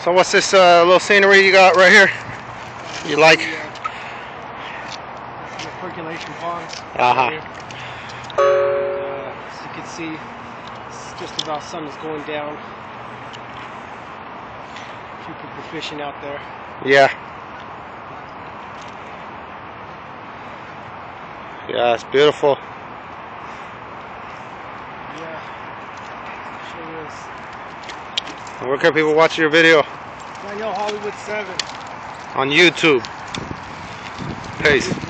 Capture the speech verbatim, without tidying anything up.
So what's this uh, little scenery you got right here? You like? The, uh, the percolation pond. Uh-huh. Right uh, as you can see, it's just about sun is going down. A few people fishing out there. Yeah. Yeah, it's beautiful. Yeah, sure is. Where can people watch your video? Daniel Hollywood seven. On YouTube. Peace.